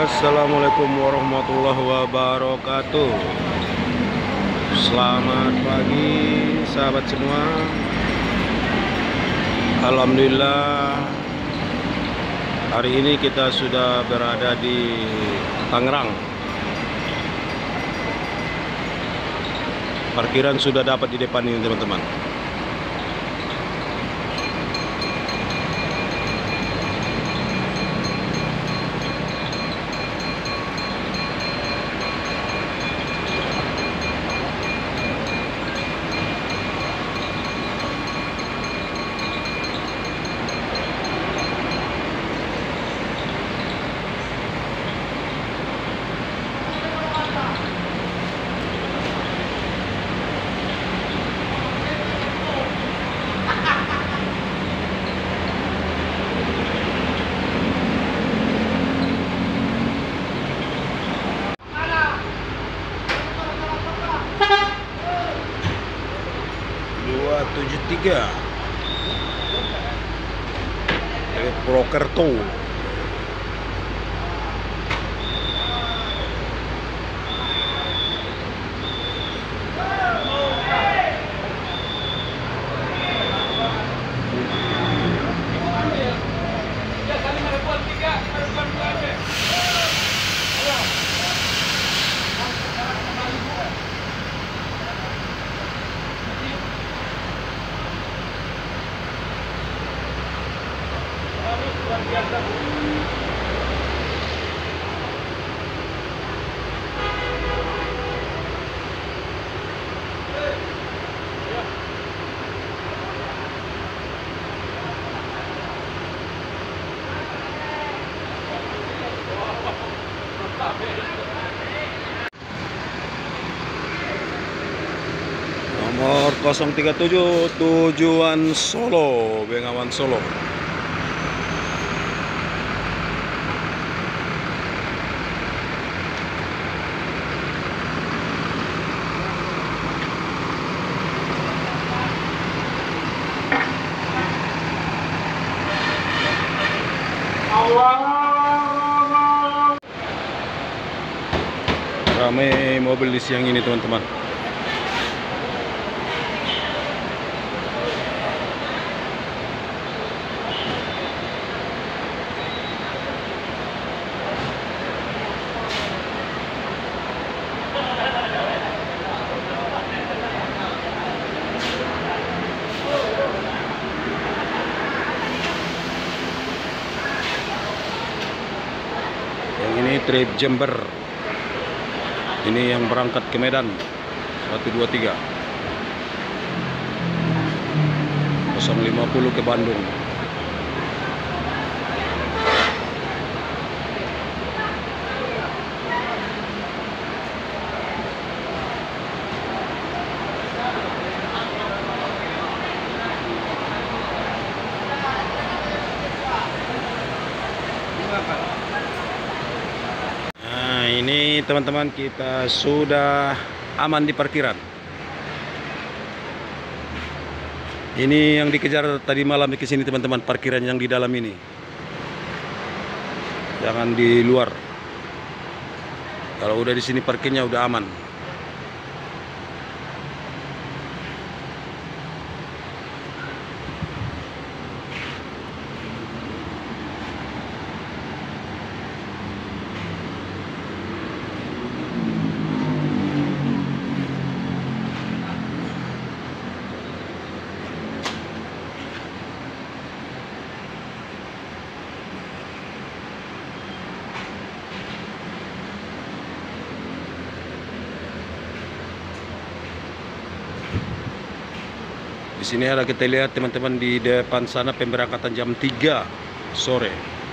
Assalamualaikum warahmatullahi wabarakatuh. Selamat pagi sahabat semua. Alhamdulillah, hari ini kita sudah berada di Tangerang. Parkiran sudah dapat di depan ini teman-teman. Tujuh tiga dari Purwokerto. Nomor 037 tujuan Solo, Bengawan Solo. Ramai mobil di siang ini teman-teman. Yang ini trip Jember. Ini yang berangkat ke Medan 123 050 ke Bandung. Ini teman-teman, kita sudah aman di parkiran. Ini yang dikejar tadi malam ke sini teman-teman, parkiran yang di dalam ini. Jangan di luar. Kalau udah di sini parkirnya udah aman. Di sini ada kita lihat teman-teman, di depan sana pemberangkatan jam 3 sore.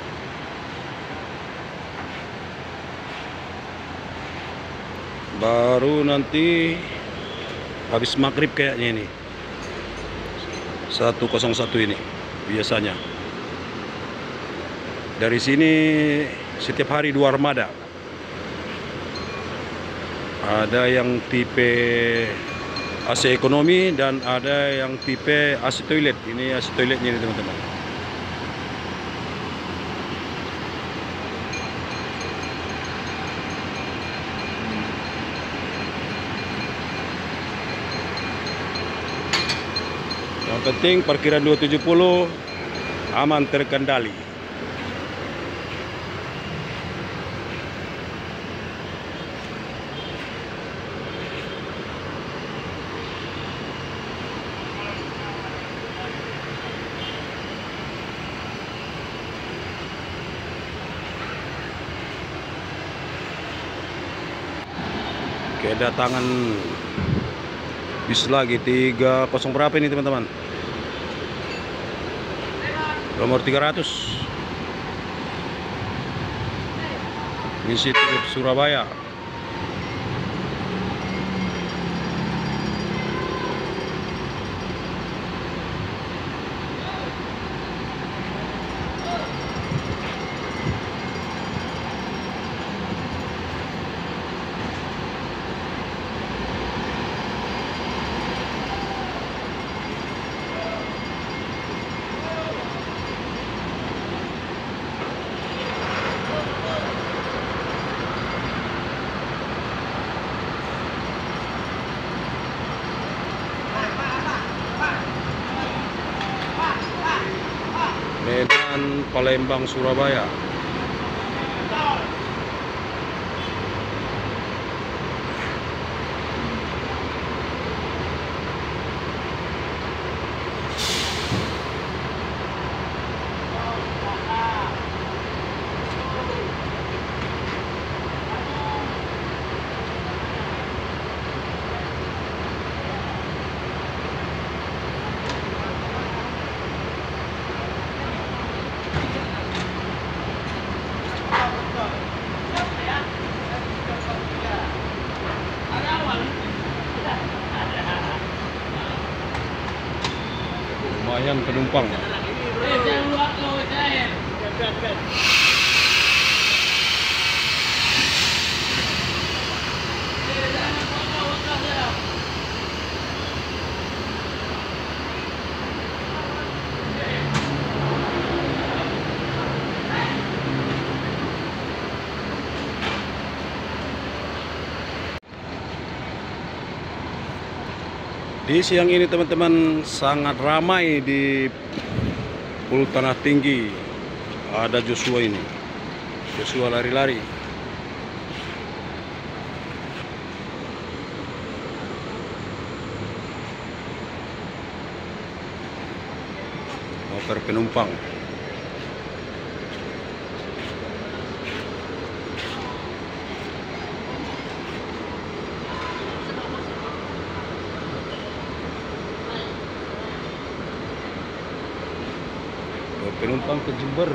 Baru nanti habis maghrib kayaknya ini. 101 ini biasanya. Dari sini setiap hari 2 armada. Ada yang tipe AC ekonomi dan ada yang tipe AC toilet. Ini AC toiletnya ini teman-teman. penting parkiran 270 aman terkendali. Kedatangan bis lagi 30 berapa ini teman-teman? Nomor 300 misi Surabaya. Medan, Palembang, Surabaya. Lumayan penumpang. Di siang ini teman-teman sangat ramai di Pulau Tanah Tinggi. Ada Joshua ini. Joshua lari-lari. Motor penumpang. Penumpang ke Jember.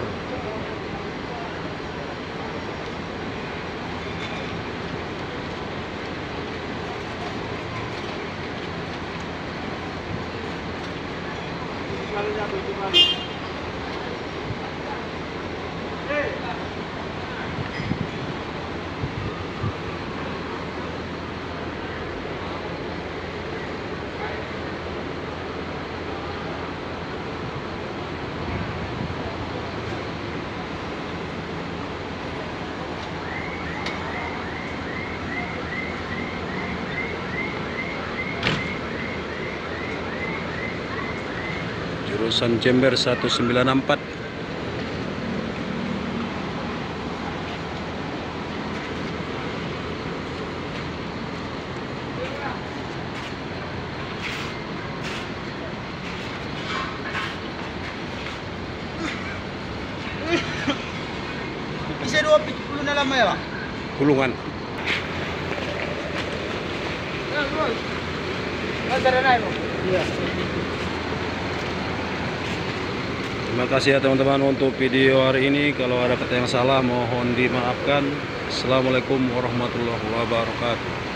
Jurusan Jember 194. Bisa 20 na lamay ba? Pulungan. Iya. Terima kasih ya teman-teman untuk video hari ini. Kalau ada kata yang salah mohon dimaafkan. Assalamualaikum warahmatullahi wabarakatuh.